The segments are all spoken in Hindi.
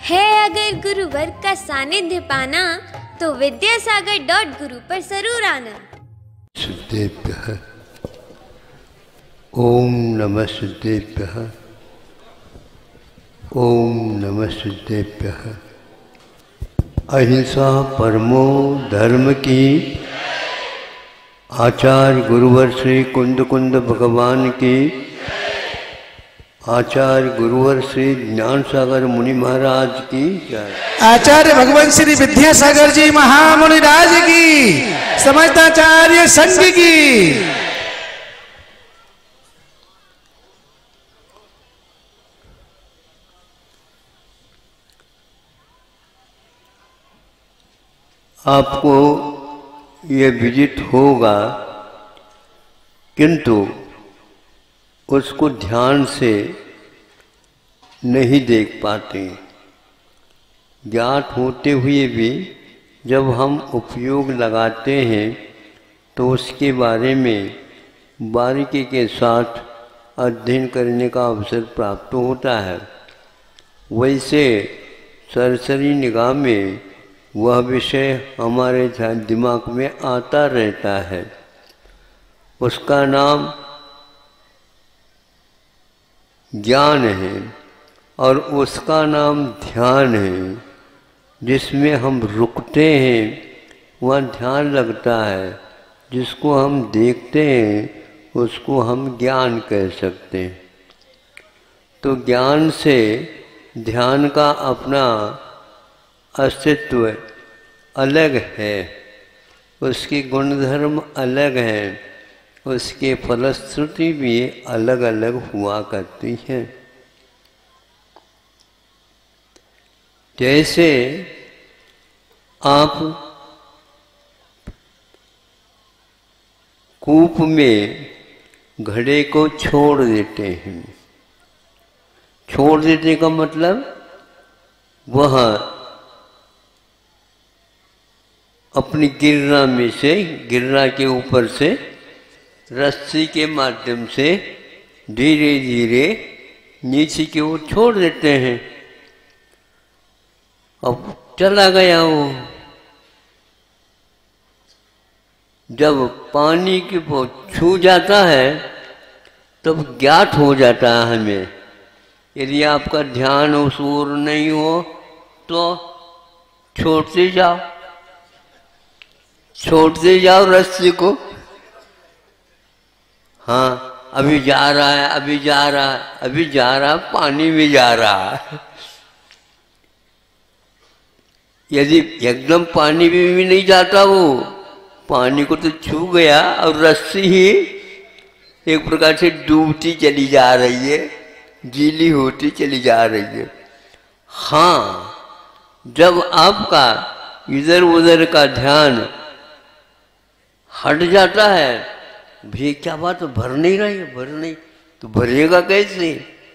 है अगर गुरुवर का सानिध्य पाना तो विद्यासागर.गुरु पर जरूर आना। सिद्धेभ्यः ओम नमः सिद्धेभ्यः ओम नमः सिद्धेभ्यः। अहिंसा परमो धर्म की। आचार्य गुरुवर श्री कुंद कुंद भगवान की। आचार्य गुरुवर श्री ज्ञान सागर मुनि महाराज की जय। आचार्य भगवान श्री विद्यासागर जी महामुनि राज की। समस्ताचार्य संघ की। आपको ये विदित होगा, किंतु उसको ध्यान से नहीं देख पाते। ज्ञात होते हुए भी जब हम उपयोग लगाते हैं तो उसके बारे में बारीकी के साथ अध्ययन करने का अवसर प्राप्त होता है। वैसे सरसरी निगाह में वह विषय हमारे दिमाग में आता रहता है। उसका नाम ज्ञान है और उसका नाम ध्यान है। जिसमें हम रुकते हैं वह ध्यान लगता है, जिसको हम देखते हैं उसको हम ज्ञान कह सकते हैं। तो ज्ञान से ध्यान का अपना अस्तित्व अलग है, उसकी गुणधर्म अलग हैं, उसके फलश्रुति भी अलग अलग हुआ करती हैं। जैसे आप कूप में घड़े को छोड़ देते हैं। छोड़ देने का मतलब वह अपनी गिरना में से, गिरना के ऊपर से रस्सी के माध्यम से धीरे धीरे नीचे की ओर छोड़ देते हैं। अब चला गया वो। जब पानी की वो छू जाता है तब ज्ञात हो जाता है हमें। यदि आपका ध्यान उस ओर नहीं हो तो छोड़ते जाओ, छोड़ते जाओ रस्सी को। हाँ, अभी जा रहा है, अभी जा रहा है, अभी जा रहा है, पानी में जा रहा है। यदि एकदम पानी में भी नहीं जाता वो, पानी को तो छू गया और रस्सी ही एक प्रकार से डूबती चली जा रही है, गीली होती चली जा रही है। हाँ, जब आपका इधर उधर का ध्यान हट जाता है, भी क्या बात भर नहीं रही है, भर नहीं, तो भरेगा कैसे?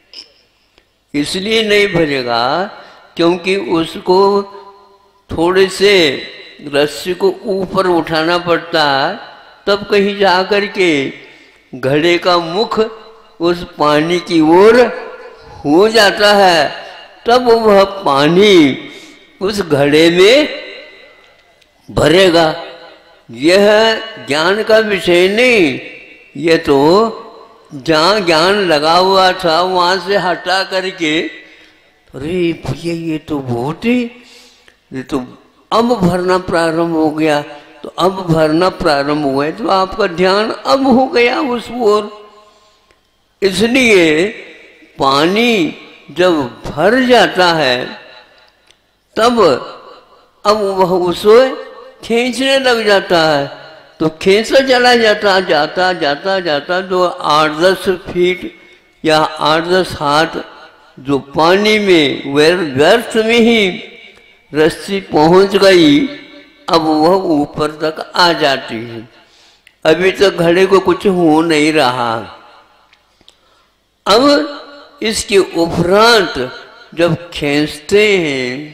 इसलिए नहीं भरेगा क्योंकि उसको थोड़े से रस्सी को ऊपर उठाना पड़ता है, तब कहीं जा कर के घड़े का मुख उस पानी की ओर हो जाता है, तब वह पानी उस घड़े में भरेगा। यह ज्ञान का विषय नहीं, यह तो जहाँ ज्ञान लगा हुआ था वहाँ से हटा करके, अरे भैया ये तो बहुत ही, ये तो अब भरना प्रारंभ हो गया, तो अब भरना प्रारंभ हुआ है तो आपका ध्यान अब हो गया उस ओर। इसलिए पानी जब भर जाता है तब अब वह उसको खींचने लग जाता है, तो खींचता चला जाता जाता जाता जाता जो 8-10 फीट या 8-10 हाथ जो पानी में व्यर्थ में ही रस्सी पहुंच गई, अब वह ऊपर तक आ जाती है। अभी तक घड़े को कुछ हो नहीं रहा। अब इसके उपरांत जब खींचते हैं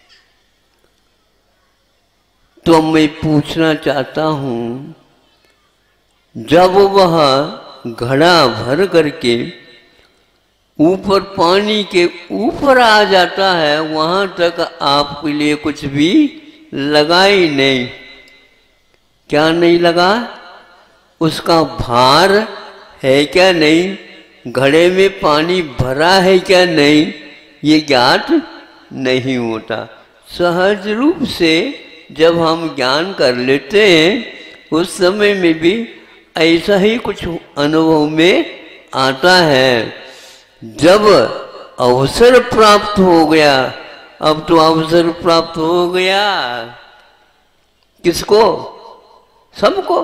तो मैं पूछना चाहता हूँ, जब वह घड़ा भर करके ऊपर पानी के ऊपर आ जाता है, वहां तक आपके लिए कुछ भी लगा ही नहीं। क्या नहीं लगा? उसका भार है क्या नहीं, घड़े में पानी भरा है क्या नहीं, ये ज्ञात नहीं होता। सहज रूप से जब हम ज्ञान कर लेते हैं उस समय में भी ऐसा ही कुछ अनुभव में आता है। जब अवसर प्राप्त हो गया, अब तो अवसर प्राप्त हो गया किसको? सबको।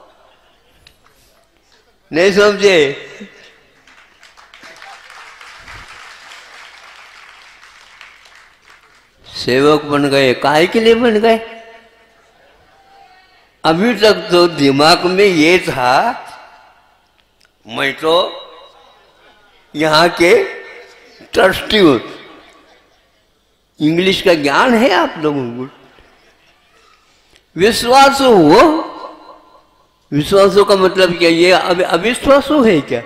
नहीं समझे? सेवक बन गए, काहे के लिए बन गए? अभी तक तो दिमाग में ये था, मैं तो यहाँ के ट्रस्टी हूँ। इंग्लिश का ज्ञान है आप लोगों को? विश्वास हो, विश्वासों का मतलब क्या? ये अविश्वासो है क्या?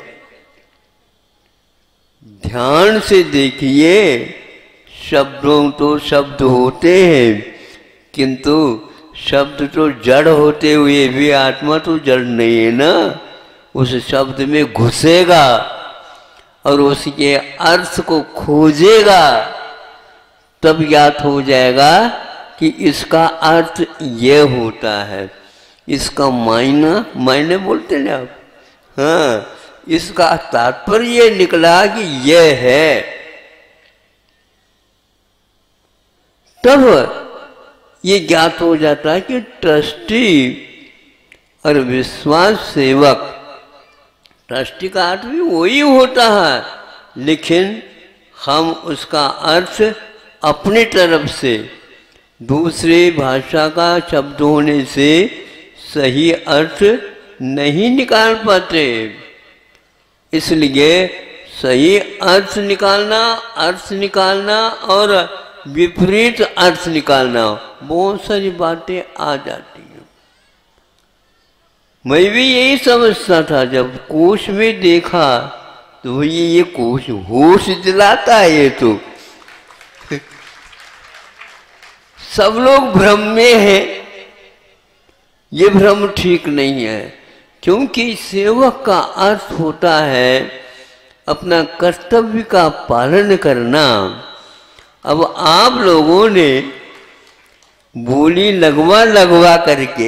ध्यान से देखिए, शब्दों तो शब्द होते हैं, किंतु शब्द तो जड़ होते हुए भी आत्मा तो जड़ नहीं है ना। उस शब्द में घुसेगा और उसके अर्थ को खोजेगा, तब ज्ञात हो जाएगा कि इसका अर्थ ये होता है। इसका मायने बोलते हैं आप, हाँ, इसका तात्पर्य ये निकला कि ये है। तब ये ज्ञात हो जाता है कि ट्रस्टी और विश्वास सेवक, ट्रस्टी का अर्थ भी वही होता है, लेकिन हम उसका अर्थ अपनी तरफ से, दूसरे भाषा का शब्द होने से सही अर्थ नहीं निकाल पाते। इसलिए सही अर्थ निकालना और विपरीत अर्थ निकालना, बहुत सारी बातें आ जाती हैं। मैं भी यही समझता था, जब कोश में देखा तो ये कोश होश दिलाता है। ये तो सब लोग भ्रम में हैं, ये भ्रम ठीक नहीं है, क्योंकि सेवक का अर्थ होता है अपना कर्तव्य का पालन करना। अब आप लोगों ने बोली लगवा करके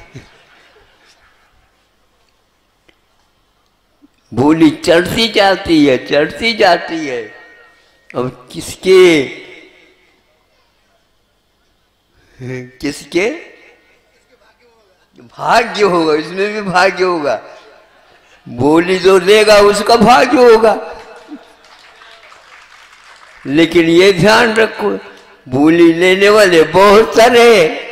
बोली चढ़ती जाती है। अब किसके भाग्य होगा, इसमें भी भाग्य होगा। बोली जो लेगा उसका भाग्य होगा, लेकिन ये ध्यान रखो, बोली लेने वाले बहुत सारे।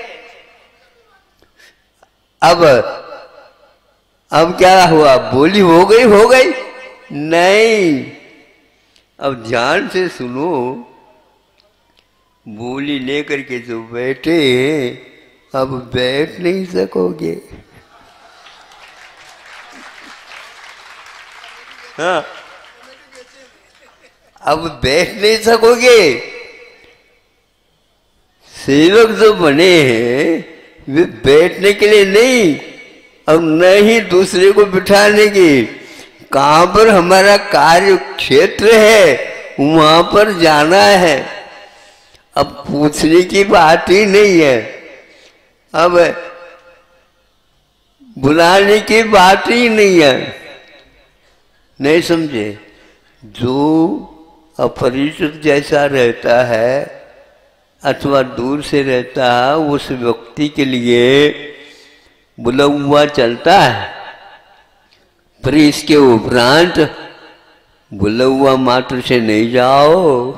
अब क्या हुआ? बोली हो गई नहीं। अब ध्यान से सुनो, बोली लेकर के जो बैठे अब बैठ नहीं सकोगे। हाँ, अब बैठ नहीं सकोगे। सेवक जो बने हैं वे बैठने के लिए नहीं, और न ही दूसरे को बिठाने की। कहाँ पर हमारा कार्य क्षेत्र है वहां पर जाना है। अब पूछने की बात ही नहीं है, अब बुलाने की बात ही नहीं है। नहीं समझे? जो अपरिचित जैसा रहता है अथवा दूर से रहता है, उस व्यक्ति के लिए बुला हुआ चलता है, पर इसके उपरांत बुला हुआ मात्र से नहीं जाओ,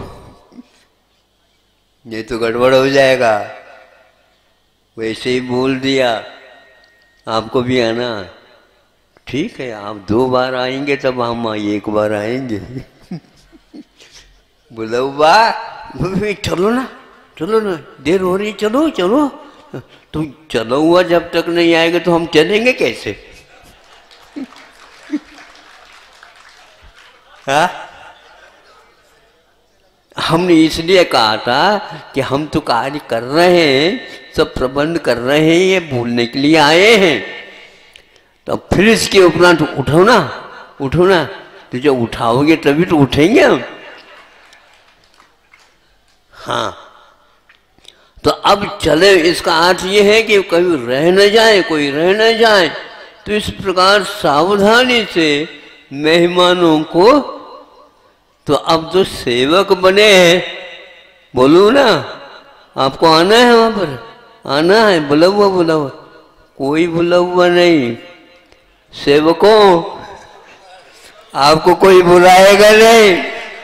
ये तो गड़बड़ हो जाएगा। वैसे ही बोल दिया आपको भी आना, ठीक है, आप 2 बार आएंगे तब हम 1 बार आएंगे। बुलवा चलो ना, देर हो रही, चलो। तुम चलो हुआ जब तक नहीं आएगा तो हम चलेंगे कैसे? हाँ, हमने इसलिए कहा था कि हम तो कार्य कर रहे हैं, सब प्रबंध कर रहे हैं, ये भूलने के लिए आए हैं। तो फिर इसके उपरांत उठो ना, उठो ना। तो जब उठाओगे तभी तो उठेंगे हम। हाँ, तो अब चले, इसका अर्थ ये है कि कभी रह न जाए, कोई रह न जाए। तो इस प्रकार सावधानी से मेहमानों को, तो अब जो सेवक बने हैं, बोलू ना, आपको आना है, वहां पर आना है, बुला हुआ, कोई बुला हुआ नहीं। सेवकों, आपको कोई बुलाएगा नहीं।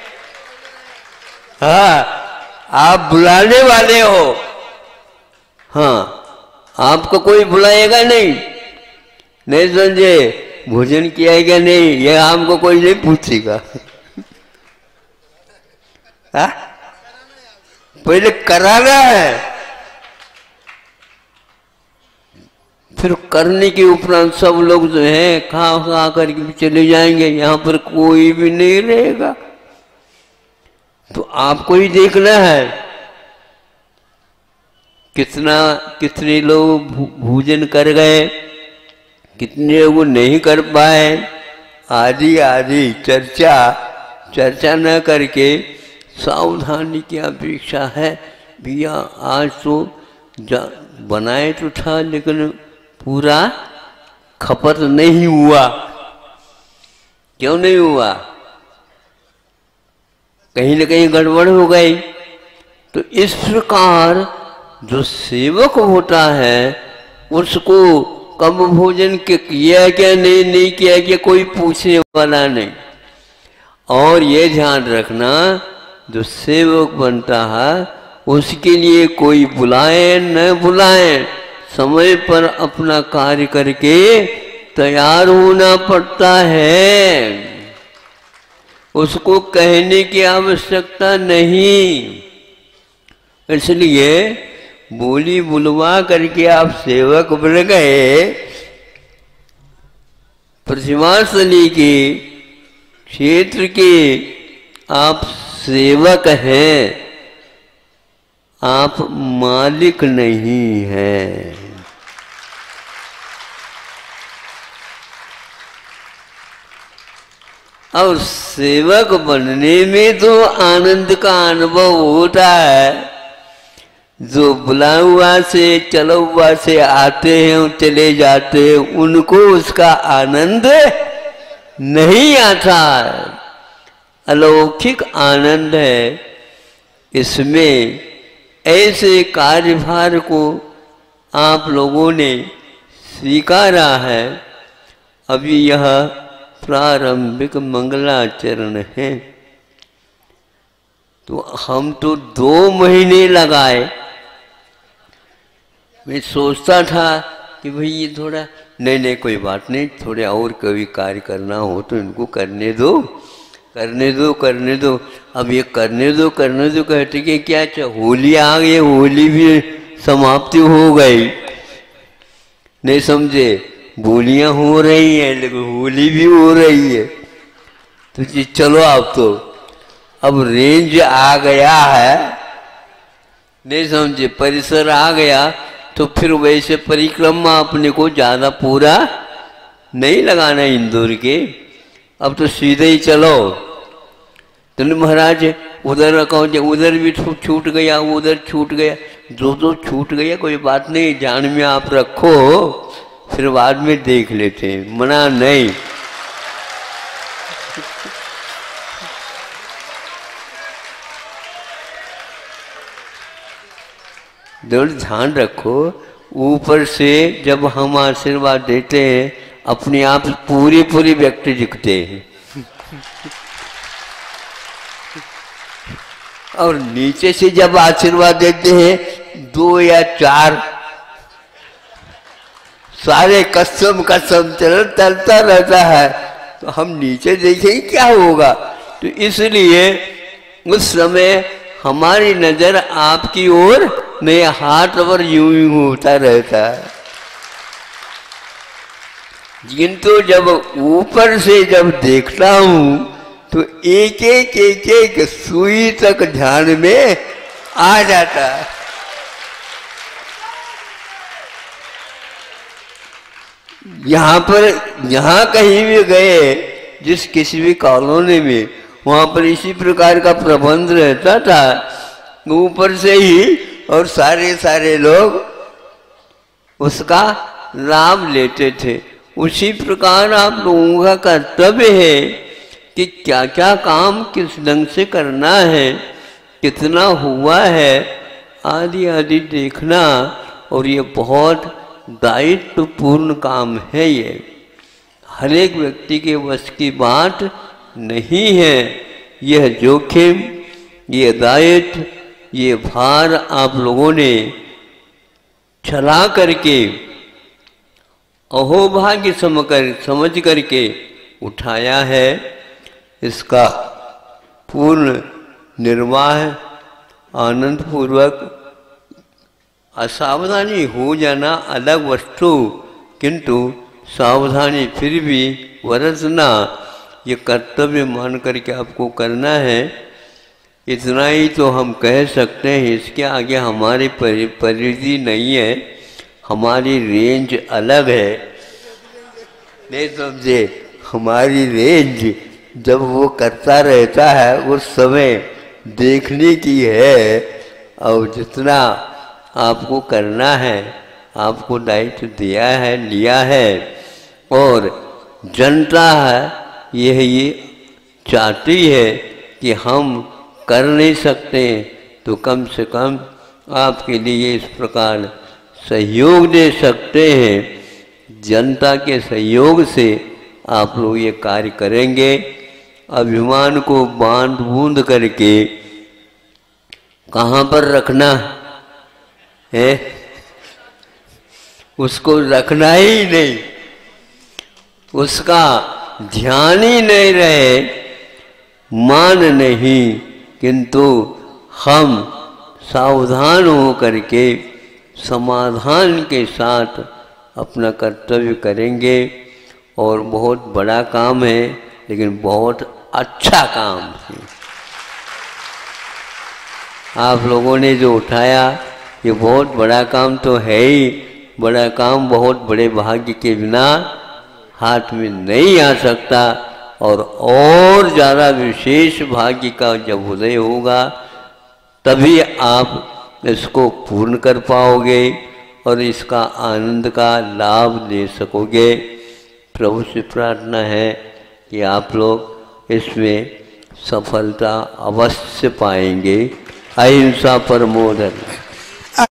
हाँ, आप बुलाने वाले हो। हाँ, आपको कोई बुलाएगा नहीं। नहीं समझे, भोजन किया क्या नहीं, ये हमको कोई नहीं पूछेगा। पहले कराना है, फिर करने के उपरांत सब लोग जो है खा करके भी चले जाएंगे, यहाँ पर कोई भी नहीं रहेगा। तो आपको ही देखना है कितने लोग भोजन कर गए, कितने लोग नहीं कर पाए, आदि आदि चर्चा न करके सावधानी की अपेक्षा है। भैया आज तो बनाए तो था, लेकिन पूरा खपत नहीं हुआ। क्यों नहीं हुआ? कहीं न कहीं गड़बड़ हो गई। तो इस प्रकार जो सेवक होता है उसको कब भोजन किया क्या नहीं किया क्या कोई पूछने वाला नहीं। और ये ध्यान रखना, जो सेवक बनता है उसके लिए कोई बुलाए न बुलाए, समय पर अपना कार्य करके तैयार होना पड़ता है। उसको कहने की आवश्यकता नहीं। इसलिए बोली बुलवा करके आप सेवक बन गए। प्रतिमास्थली के क्षेत्र के आप सेवक हैं, आप मालिक नहीं हैं। और सेवक बनने में तो आनंद का अनुभव होता है। जो बुला हुआ से चला हुआ से आते हैं और चले जाते हैं, उनको उसका आनंद नहीं आता। अलौकिक आनंद है इसमें। ऐसे कार्यभार को आप लोगों ने स्वीकारा है। अभी यह प्रारंभिक मंगलाचरण है। तो हम तो 2 महीने लगाए। मैं सोचता था कि भाई ये थोड़ा नहीं कोई बात नहीं, थोड़े और कभी कार्य करना हो तो इनको करने दो। अब ये करने दो कहते कि क्या होली आ गई, होली भी समाप्ति हो गई। नहीं समझे, बोलियां हो रही हैं लेकिन होली भी हो रही है। तो जी चलो अब रेंज आ गया है, नहीं समझे, परिसर आ गया। तो फिर वैसे परिक्रमा अपने को ज़्यादा पूरा नहीं लगाना इंदौर के। अब तो सीधे ही चलो। तो महाराज उधर कहो, उधर भी छूट गया, उधर छूट गया, जो छूट गया कोई बात नहीं, ध्यान में आप रखो, फिर बाद में देख लेते हैं, मना नहीं। ध्यान रखो, ऊपर से जब हम आशीर्वाद देते हैं अपने आप पूरी व्यक्ति दिखते हैं। और नीचे से जब आशीर्वाद देते हैं 2 या 4 सारे कसम चलता रहता है। तो हम नीचे देखें क्या होगा। तो इसलिए उस समय हमारी नजर आपकी ओर, मेरे हाथ पर यूं ही होता रहता है। किंतु जब ऊपर से जब देखता हूं तो एक एक सुई तक ध्यान में आ जाता है। यहाँ कहीं भी गए, जिस किसी भी कॉलोनी में, वहां पर इसी प्रकार का प्रबंध रहता था, ऊपर से ही, और सारे लोग उसका लाभ लेते थे। उसी प्रकार आप लोगों का कर्तव्य है कि क्या क्या काम किस ढंग से करना है, कितना हुआ है, आदि आदि देखना। और ये बहुत दायित्वपूर्ण काम है। ये हर एक व्यक्ति के वश की बात नहीं है। यह जोखिम, ये दायित्व, ये भार आप लोगों ने चला करके अहोभाग्य समझ करके उठाया है। इसका पूर्ण निर्वाह आनंद पूर्वक, असावधानी हो जाना अलग वस्तु, किंतु सावधानी फिर भी बरतना, ये कर्तव्य मान करके आपको करना है। इतना ही तो हम कह सकते हैं। इसके आगे हमारी परिधि नहीं है, हमारी रेंज अलग है। नहीं समझे? हमारी रेंज जब वो करता रहता है उस समय देखने की है। और जितना आपको करना है, आपको दायित्व दिया है, लिया है, और जनता है यही चाहती है कि हम कर नहीं सकते, तो कम से कम आपके लिए इस प्रकार सहयोग दे सकते हैं। जनता के सहयोग से आप लोग ये कार्य करेंगे। अभिमान को बांध बूंद करके कहाँ पर रखना है, उसको रखना ही नहीं, उसका ध्यान ही नहीं रहे, मान नहीं, किंतु हम सावधान हो करके समाधान के साथ अपना कर्तव्य करेंगे। और बहुत बड़ा काम है, लेकिन बहुत अच्छा काम है। आप लोगों ने जो उठाया, ये बहुत बड़ा काम तो है ही। बड़ा काम बहुत बड़े भाग्य के बिना हाथ में नहीं आ सकता। और ज़्यादा विशेष भाग्य का जब उदय होगा, तभी आप इसको पूर्ण कर पाओगे और इसका आनंद का लाभ ले सकोगे। प्रभु से प्रार्थना है कि आप लोग इसमें सफलता अवश्य पाएंगे। अहिंसा परमो धर्म।